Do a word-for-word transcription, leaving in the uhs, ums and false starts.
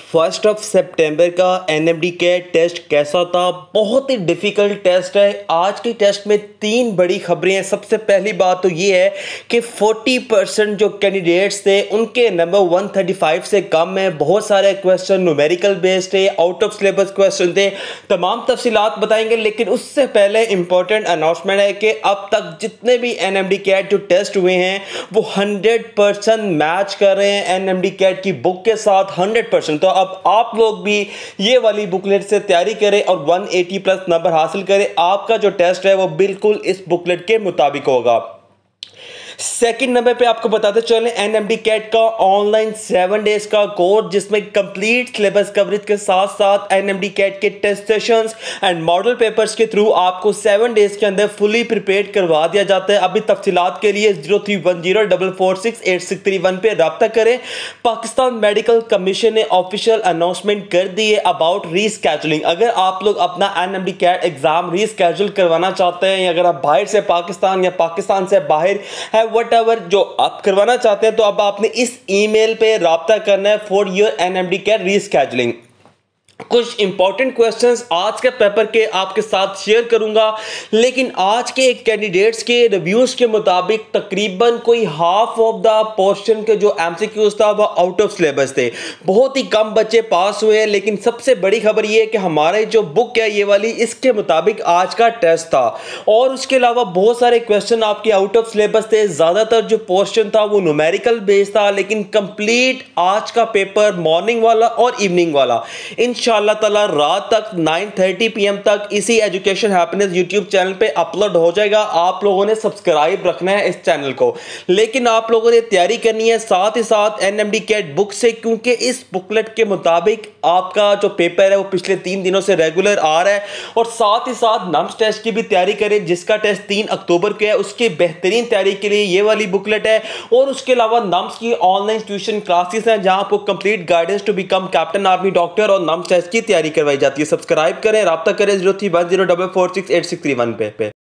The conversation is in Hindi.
फर्स्ट ऑफ सितंबर का एनएमडी के टेस्ट कैसा था। बहुत ही डिफ़िकल्ट टेस्ट है। आज के टेस्ट में तीन बड़ी खबरें हैं। सबसे पहली बात तो ये है कि चालीस परसेंट जो कैंडिडेट्स थे उनके नंबर एक सौ पैंतीस से कम है। बहुत सारे क्वेश्चन न्यूमेरिकल बेस्ड थे, आउट ऑफ सिलेबस क्वेश्चन थे। तमाम तफसीलात बताएंगे, लेकिन उससे पहले इंपॉर्टेंट अनाउंसमेंट है कि अब तक जितने भी एनएमडी कैट जो टेस्ट हुए हैं वो हंड्रेड परसेंट मैच कर रहे हैं एनएमडी कैट की बुक के साथ, हंड्रेड परसेंट। तो अब आप लोग भी ये वाली बुकलेट से तैयारी करें और एक सौ अस्सी प्लस नंबर हासिल करें। आपका जो टेस्ट है वो बिल्कुल इस बुकलेट के मुताबिक होगा। सेकंड नंबर पे आपको बताते चलें एनएमडी कैट का ऑनलाइन सेवन डेज का कोर्स, जिसमें कंप्लीट सिलेबस कवरेज के साथ साथ एनएमडी कैट के test sessions and model papers के थ्रू आपको सेवन डेज के अंदर फुली प्रिपेयर्ड करवा दिया जाता है। अभी तफसीलात के लिए zero three one zero double four six eight six three one पे रब्ता करें। पाकिस्तान मेडिकल कमीशन ने ऑफिशियल अनाउंसमेंट कर दी है अबाउट रीस्केजुलिंग। अगर आप लोग अपना एनएमडी कैट एग्जाम रीस्केजुल करवाना चाहते हैं, या अगर आप बाहर से पाकिस्तान या पाकिस्तान से बाहर है वट एवर जो आप करवाना चाहते हैं, तो अब आपने इस ईमेल पे राब्ता करना है for your NMD CAT rescheduling. कुछ इंपॉर्टेंट क्वेश्चंस आज के पेपर के आपके साथ शेयर करूंगा, लेकिन आज के कैंडिडेट्स के रिव्यूज के मुताबिक तकरीबन कोई हाफ ऑफ द पोर्शन के जो एमसीक्यूज था वो आउट ऑफ सिलेबस थे। बहुत ही कम बच्चे पास हुए हैं, लेकिन सबसे बड़ी खबर ये है कि हमारे जो बुक है ये वाली, इसके मुताबिक आज का टेस्ट था। और उसके अलावा बहुत सारे क्वेश्चन आपके आउट ऑफ सिलेबस थे। ज़्यादातर जो पोर्शन था वो न्यूमेरिकल बेस्ड था, लेकिन कंप्लीट आज का पेपर मॉर्निंग वाला और इवनिंग वाला इंशाअल्लाह ताला रात तक नाइन थर्टी पी एम तक इसी एजुकेशन हैप्पीनेस यूट्यूब चैनल पे अपलोड हो जाएगा। आप लोगों ने सब्सक्राइब रखना है इस चैनल को, लेकिन आप लोगों ने तैयारी करनी है साथ ही साथ एनएमडी कैट बुक से, क्योंकि इस बुकलेट के मुताबिक आपका जो पेपर है वो पिछले तीन दिनों से रेगुलर आ रहा है। और साथ ही साथ नम्स टेस्ट की भी तैयारी करें, जिसका टेस्ट तीन अक्टूबर को है। उसकी बेहतरीन तैयारी के लिए ये वाली बुकलेट है। और उसके अलावा नम्स की ऑनलाइन ट्यूशन क्लासेस हैं, जहां आपको complete guidance to become captain army doctor और नम्स टेस्ट की तैयारी करवाई जाती है। सब्सक्राइब करें, राब्ता करें zero three one zero double four six eight six three one पे।